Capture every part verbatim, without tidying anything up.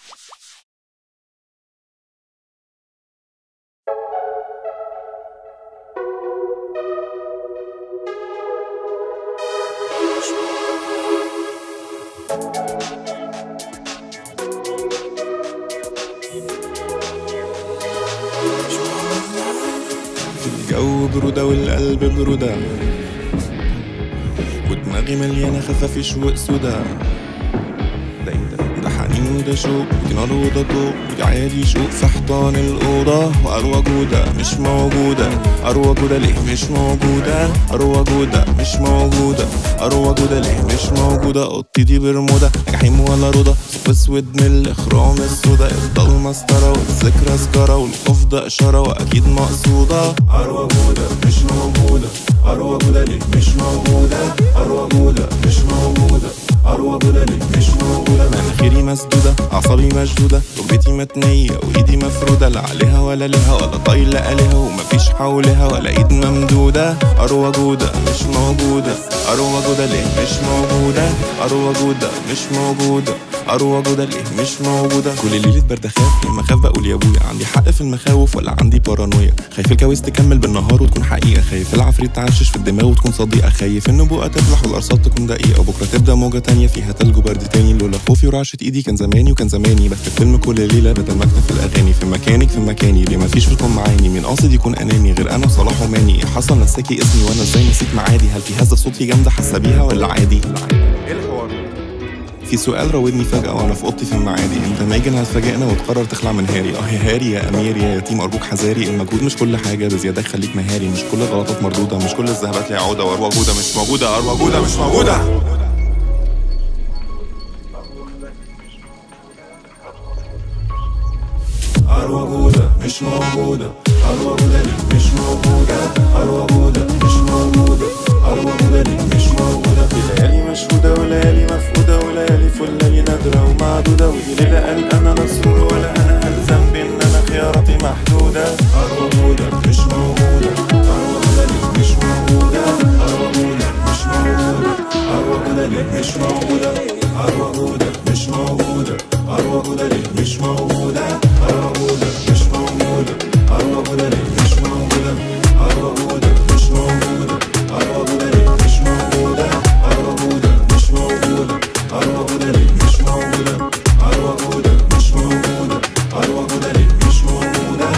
الجو برودة والقلب برودة، ودماغي مليانة خفافي شوق سودا. ده ايه ده؟ ده حنين وده شوق، ودي نار وده ضوء، ودي عادي شوق في حيطان الأوضة. وأروى جودة مش موجودة، أروى جودة ليه مش موجودة؟ أروى جودة مش موجودة، أروى جودة ليه مش موجودة؟ أوضتي دي برمودا، جحيم ولا رضا، ثقب اسود من الإخرام السودا. يفضل مسطرة والذكرى سكرة، والخوف ده إشارة وأكيد مقصودة. أروى جودة مش موجودة، أروى جودة ليه مش موجودة؟ أروى جودة مش موجودة، أروى جودة ليه مش موجودة؟ مناخيري مسدودة، أعصابي مشدودة، ركبتي متنية وإيدي مفرودة، لا عليها ولا لها ولا طايلة آلهة، ومفيش حولها ولا إيد ممدودة. أروى جودة مش موجودة، أروى جودة ليه مش موجودة؟ أروى جودة مش موجودة، أروى جودة ليه مش موجودة؟ كل ليلة برد أخاف، لما أخاف بقول يا أبويا عندي حق في المخاوف ولا عندي بارانويا. خايف الكوابيس تكمل بالنهار وتكون حقيقة، خايف العفريت تعشش في الدماغ وتكون صديقة، خايف النبوءة تفلح والأرصاد تكون دقيقة، وبكرة تبدأ موجة تانية فيها تلج وبرد تاني. لولا خوفي ورعشة إيدي كان زماني وكان زماني بكتب فيلم كل ليلة بدل ما أكتب في الأغاني. في مكانك في مكاني، ليه مفيش فيكم معاني؟ مين قاصد يكون أناني غير أنا وصلاح وماني؟ حصل نساكي اسمي وأنا إزاي نسيت معادي؟ هل في هزة صوتي جامدة حاسة بيها ولا عادي؟ إيه الحوار؟ في سؤال راودني فجأة وأنا في أوضتي في المعادي، أنت ماجن هتفاجئنا وتقرر تخلع من هاري. أه يا هاري يا أمير يا يتيم أرجوك حذاري، المجهود مش كل حاجة بزيادة خليك مهاري، مش كل غلطات مردودة، مش كل الذهبات ليها عودة. وأروى جودة مش موجودة، أروى جودة مش موجودة. أروى جودة مش موجودة، أروى جودة ليه مش موجودة؟ أروى جودة مش موجودة، أروى جودة ليه مش موجودة؟ في ليالي مشهودة وليالي مفقودة، وليالي فلالي نادرة ومعدودة، ودي ليلة قلقان أنا سرور ولا أنا هل ذنبي إن أنا خياراتي محدودة. أروى جودة مش موجودة، أروى جودة ليه مش موجودة؟ أروى جودة مش موجودة، أروى جودة ليه مش موجودة؟ أروى جودة مش موجودة، أروى جودة ليه مش موجودة؟ أروى جودة مش موجودة، أروى جودة ليه مش موجودة؟ أروى جودة مش موجودة، أروى جودة ليه مش موجودة؟ أروى جودة مش موجودة، أروى جودة ليه مش موجودة؟ أروى جودة مش موجودة، أروى جودة ليه مش موجودة؟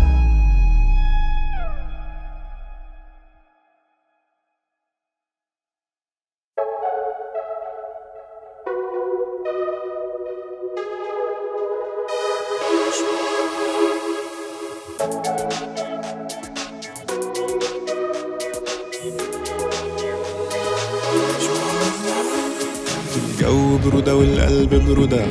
الجو برودة والقلب برودة،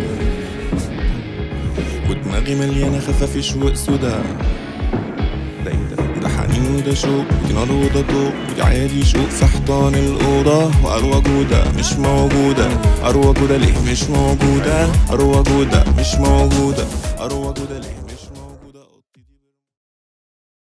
ودماغي مليانة خفافي شوق سودا. ده ايه ده؟ ده حنين وده شوق، ودي نار وده ضوء، ودي عادي شوق في حيطان الأوضة. وأروى جودة مش موجودة، أروى جودة ليه مش موجودة؟ أروى جودة مش موجودة، أروى جودة ليه